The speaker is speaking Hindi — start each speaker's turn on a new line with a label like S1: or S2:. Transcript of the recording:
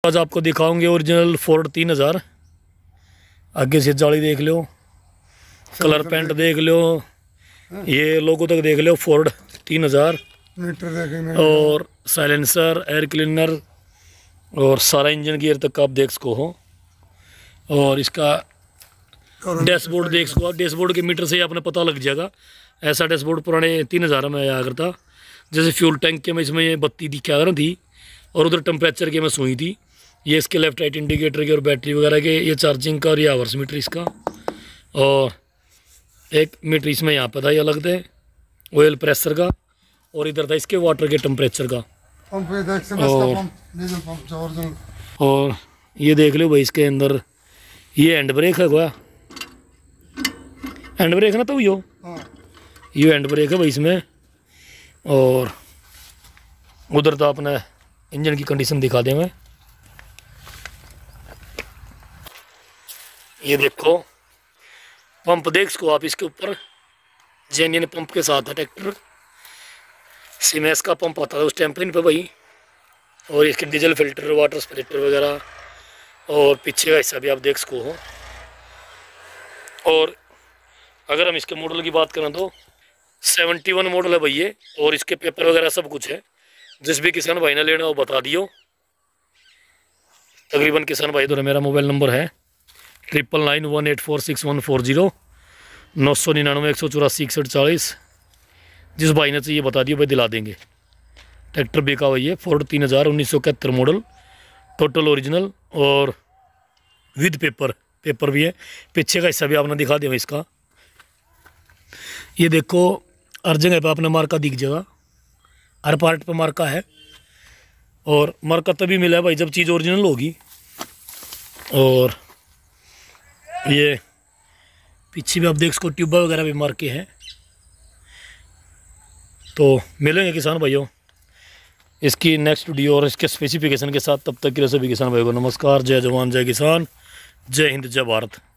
S1: आज आपको दिखाऊंगे ओरिजिनल फोर्ड 3000। आगे से जाली देख लो, कलर पेंट देख लो, ये लोगो तक देख लो, फोर्ड 3000 और साइलेंसर, एयर क्लीनर और सारा इंजन गियर तक आप देख सको हो। और इसका डैशबोर्ड देख सको, डैशबोर्ड के मीटर से ही आपने पता लग जाएगा। ऐसा डैशबोर्ड पुराने 3000 में आया करता। जैसे फ्यूल टैंक के में इसमें ये बत्ती दिखा कर थी और उधर टेम्परेचर के में सुई थी। ये इसके लेफ्ट राइट इंडिकेटर के और बैटरी वगैरह के, ये चार्जिंग का और ये आवर्स मीटर इसका। और एक मीटर इसमें यहाँ पे था, ये अलग थे, ऑयल प्रेशर का, और इधर था इसके वाटर के टेम्परेचर का। और ये देख लो भाई, इसके अंदर ये हैंड ब्रेक है क्या? हैंड ब्रेक ना, तो ये हैंड ब्रेक है भाई इसमें। और उधर तो अपना इंजन की कंडीशन दिखा दें मैं। ये देखो पंप देख सको आप, इसके ऊपर जेन्युइन पंप के साथ है ट्रैक्टर। सीमेंस का पंप आता था उस टाइम पे भाई। और इसके डीजल फिल्टर, वाटर स्प्लिटर वगैरह, और पीछे का हिस्सा भी आप देख सको हो। और अगर हम इसके मॉडल की बात करें तो 71 मॉडल है भाई ये, और इसके पेपर वगैरह सब कुछ है। जिस भी किसान भाई ने लेना वो बता दियो। तकरीबन किसान भाई तो मेरा मोबाइल नंबर है 9991846140, 999 जिस भाई ने चाहिए बता दियो भाई, दिला देंगे। ट्रैक्टर बिका हुआ है फोर्ड 3000 1971 मॉडल, टोटल ओरिजिनल और विद पेपर भी है। पीछे का हिस्सा भी आपने दिखा दिया इसका। ये देखो हर जगह पे आपने मार्का दिख जाएगा, हर पार्ट पे मार्का है। और मार्का तभी मिला है भाई जब चीज़ ओरिजिनल होगी। और ये पीछे भी आप देख सको, ट्यूबा वगैरह भी मार्के हैं। तो मिलेंगे किसान भाइयों इसकी नेक्स्ट वीडियो और इसके स्पेसिफिकेशन के साथ। तब तक के लिए सभी किसान भाइयों को नमस्कार। जय जवान जय किसान, जय हिंद जय भारत।